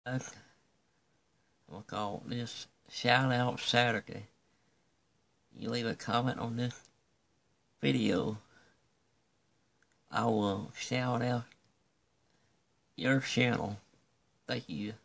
We'll call this Shout Out Saturday. You leave a comment on this video, I will shout out your channel. Thank you.